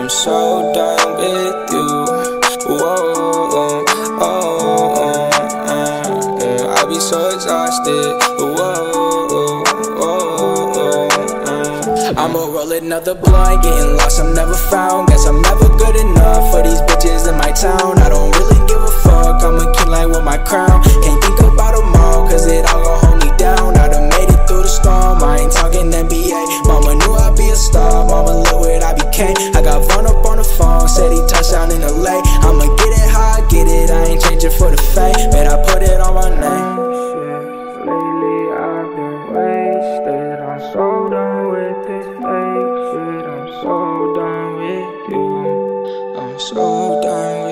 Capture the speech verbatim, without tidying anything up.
I'm so done with you. Whoa, oh, oh, oh, oh, oh. I be so exhausted. Whoa, oh, oh, oh, oh. I'ma roll another blunt, getting lost, I'm never found. Guess I'm never good enough for these bitches in my town. I don't really give a fuck, I'm a king like with my crown. Can't think about them all, cause it all gon' hold me down. I done made it through the storm, I ain't talking N B A. Mama knew I'd be a star, mama look what I became. I got Vaughn up on the phone, said he touched down in L A. I'ma get it how I get it, I ain't changing for the fame. Bet I put it on my name. Lately I've been wasted, I'm so done with this fake shit. I'm so done with you. I'm so done with